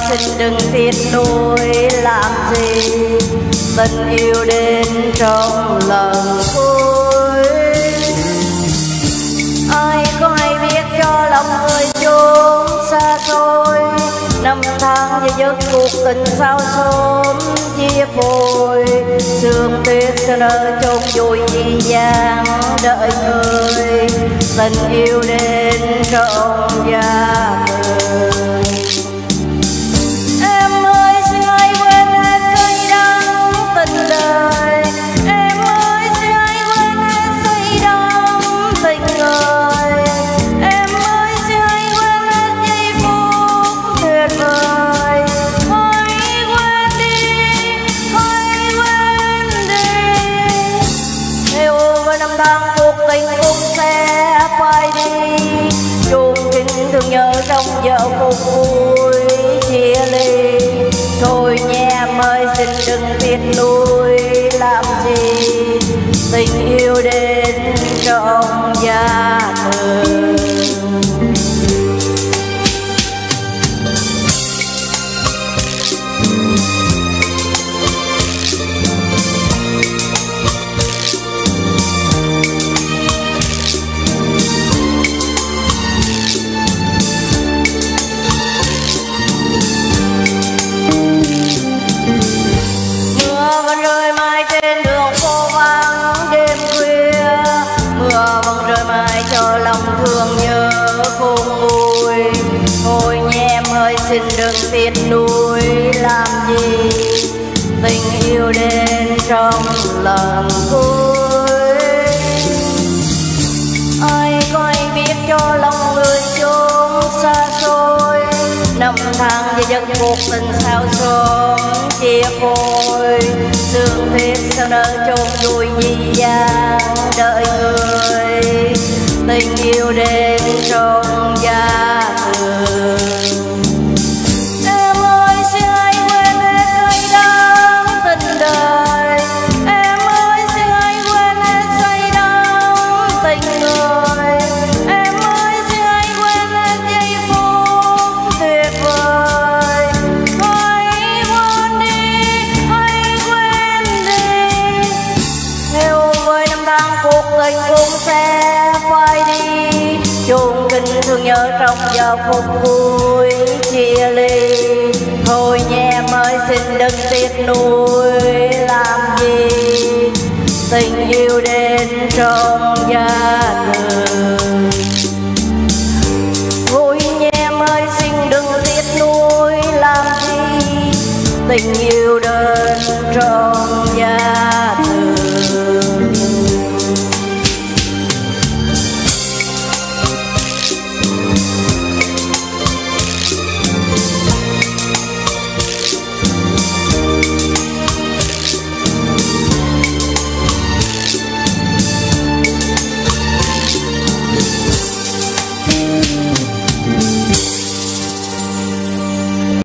xin đừng tiếc nuối làm gì, tình yêu đến trong lần cuối. Ai có hay biết cho lòng người chốn xa xôi, năm tháng và giấc cuộc tình sao sớm chia phôi. Sương tuyết sẽ nở chôn vùi dĩ dàng đợi người, tình yêu đến trong gia người. Em ơi xin hãy quên hết cay đắng tình đời, em ơi xin hãy quên hết say đắm tình người. Em ơi xin hãy quên hết giây phút tuyệt vời. Hãy quên đi, hãy quên đi. Theo với năm tháng cuộc tình cũng sẽ phai đi, chung kính thương nhớ trong giờ phút vui chia ly. Thôi nhé em ơi xin đừng tiếc nuối làm gì, tình yêu đến trong gia đình. Cho lòng thương nhớ khôn nguôi. Thôi nhé em ơi xin đừng tiếc nuối làm gì, tình yêu đến trong lần cuối. Ai có ai biết cho lòng người chốn xa xôi, năm tháng và giấc cuộc tình sao sớm chia phôi. Sương tuyết sao nở chôn vùi dĩ dàng đợi người, tình yêu đến trong gia đình. Em ơi xin hãy quên hết cay đắng tình đời, em ơi xin hãy quên hết say đắm tình người. Em ơi xin hãy quên hết giây phút tuyệt vời. Hãy quên đi, hãy quên đi. Theo với năm tháng cuộc tình cũng sẽ phai đi, chung kính thương nhớ trong giờ phút vui chia ly. Thôi nhé em ơi xin đừng tiếc nuối làm gì, tình yêu đến trong gia đình. Thôi nhé em ơi xin đừng tiếc nuối làm gì, tình yêu đến trong gia đình.